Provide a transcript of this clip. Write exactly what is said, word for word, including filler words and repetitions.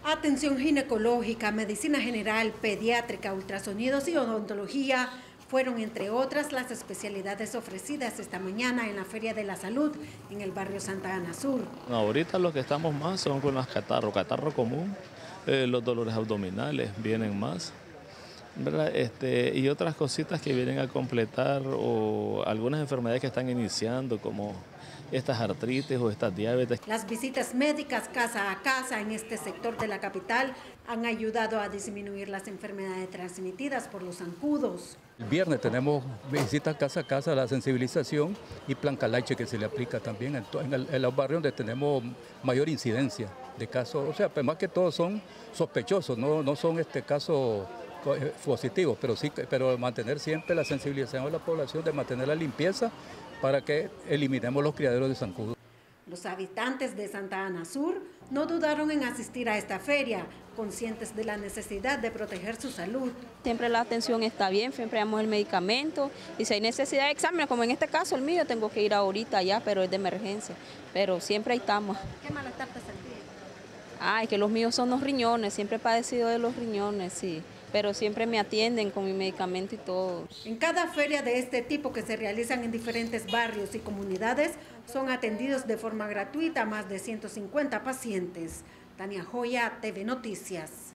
Atención ginecológica, medicina general, pediátrica, ultrasonidos y odontología fueron, entre otras, las especialidades ofrecidas esta mañana en la Feria de la Salud en el barrio Santa Ana Sur. Ahorita lo que estamos más son con las catarro, catarro común, eh, los dolores abdominales vienen más, ¿verdad? Este, y otras cositas que vienen a completar o algunas enfermedades que están iniciando como estas artritis o estas diabetes. Las visitas médicas casa a casa en este sector de la capital han ayudado a disminuir las enfermedades transmitidas por los zancudos. El viernes tenemos visitas casa a casa, la sensibilización y plan calache que se le aplica también en, en, el, en los barrios donde tenemos mayor incidencia de casos, o sea, pues más que todos son sospechosos, no, no son este casos positivos, pero sí, pero mantener siempre la sensibilización de la población, de mantener la limpieza para que eliminemos los criaderos de zancudo. Los habitantes de Santa Ana Sur no dudaron en asistir a esta feria, conscientes de la necesidad de proteger su salud. Siempre la atención está bien, siempre damos el medicamento y si hay necesidad de exámenes, como en este caso el mío, tengo que ir ahorita ya, pero es de emergencia, pero siempre ahí estamos. ¿Qué malestar te sentís? Ay, que los míos son los riñones, siempre he padecido de los riñones, sí, pero siempre me atienden con mi medicamento y todo. En cada feria de este tipo que se realizan en diferentes barrios y comunidades, son atendidos de forma gratuita más de ciento cincuenta pacientes. Tania Joya, T V Noticias.